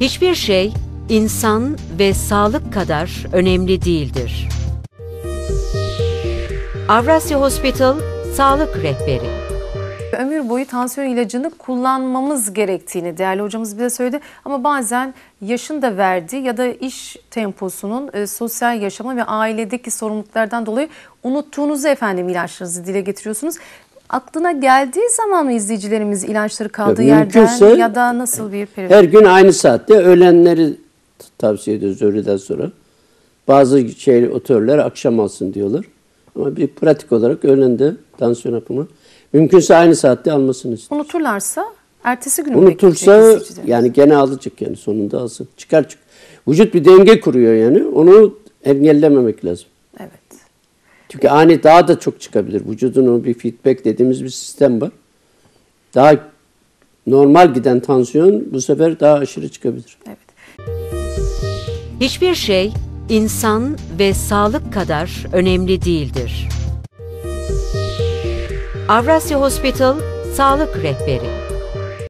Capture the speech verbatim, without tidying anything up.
Hiçbir şey insan ve sağlık kadar önemli değildir. Avrasya Hospital Sağlık Rehberi. Ömür boyu tansiyon ilacını kullanmamız gerektiğini değerli hocamız bize söyledi. Ama bazen yaşın da verdiği ya da iş temposunun, e, sosyal yaşamı ve ailedeki sorumluluklardan dolayı unuttuğunuzu efendim ilaçlarınızı dile getiriyorsunuz. Aklına geldiği zaman mı izleyicilerimiz ilaçları kaldığı ya yerden ya da nasıl bir periyot? Her gün aynı saatte öğlenleri tavsiye ediyoruz öğleden sonra. Bazı şey otörler akşam alsın diyorlar. Ama bir pratik olarak öğlende tansiyon hapını mümkünse aynı saatte almasını istiyoruz. Unuturlarsa ertesi gün Unutursa yani gene alacak yani sonunda alsın. Çıkar çık. Vücut bir denge kuruyor yani. Onu engellememek lazım. Evet. Çünkü ani daha da çok çıkabilir. Vücudun o bir feedback dediğimiz bir sistem var. Daha normal giden tansiyon bu sefer daha aşırı çıkabilir. Evet. Hiçbir şey insan ve sağlık kadar önemli değildir. Avrasya Hospital Sağlık Rehberi.